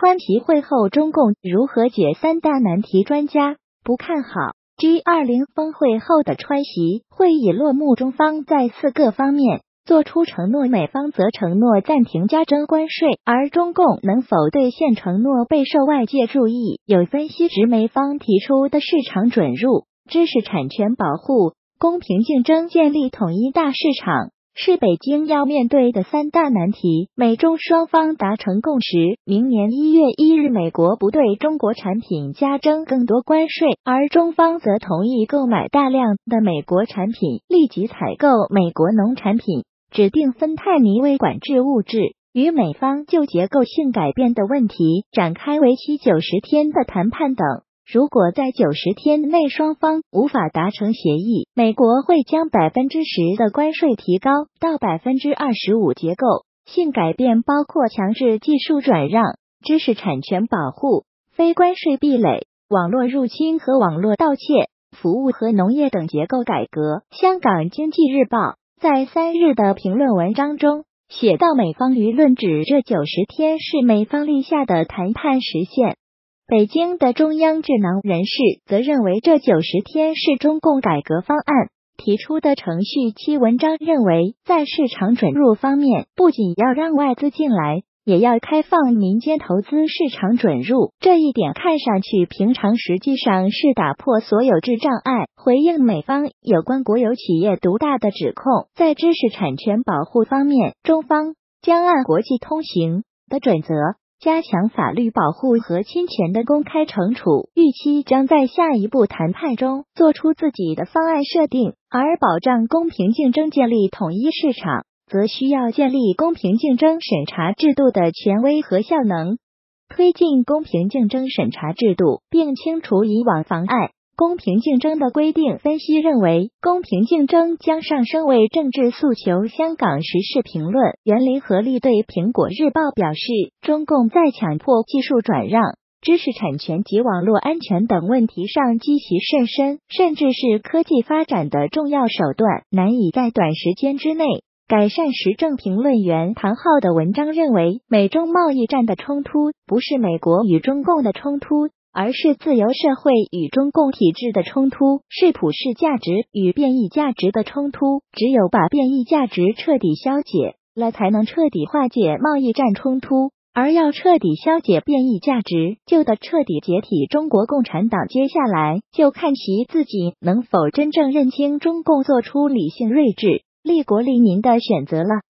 川习会后中共如何解三大难题专家不看好。G20 峰会后的川习会议落幕，中方在4个方面做出承诺，美方则承诺暂停加征关税，而中共能否兑现承诺备受外界注意。有分析指，美方提出的市场准入、知识产权保护、公平竞争、建立统一大市场是北京要面对的3大难题。美中双方达成共识，明年1月1日美国不对中国产品加征更多关税，而中方则同意购买大量的美国产品，立即采购美国农产品，指定芬太尼为管制物质，与美方就结构性改变的问题展开为期90天的谈判等。如果在90天内双方无法达成协议，美国会将10%的关税提高到25%。结构性改变包括强制技术转让、知识产权保护、非关税壁垒、网络入侵和网络盗窃、服务和农业等结构改革。香港经济日报在3日的评论文章中写道，美方舆论指这90天是美方立下的谈判时限。北京的中央智囊人士则认为这90天是中共改革方案提出的程序。其文章认为，在市场准入方面，不仅要让外资进来，也要开放民间投资市场准入。这一点看上去平常，实际上是打破所有制障碍。回应美方有关国有企业独大的指控，在知识产权保护方面，中方将按国际通行的准则加强法律保护和侵权的公开惩处，预期将在下一步谈判中做出自己的方案设定。而保障公平竞争、建立统一市场，则需要建立公平竞争审查制度的权威和效能，推进公平竞争审查制度，并清除以往妨碍公平竞争的规定。分析认为，公平竞争将上升为政治诉求。香港时事评论袁林合力对苹果日报表示，中共在强迫技术转让、知识产权及网络安全等问题上积习甚深，甚至是科技发展的重要手段，难以在短时间之内改善时政。评论员唐浩的文章认为，美中贸易战的冲突不是美国与中共的冲突，而是自由社会与中共体制的冲突，是普世价值与变异价值的冲突。只有把变异价值彻底消解了，才能彻底化解贸易战冲突。而要彻底消解变异价值，就得彻底解体中国共产党。接下来就看其自己能否真正认清中共，做出理性、睿智、利国利民的选择了。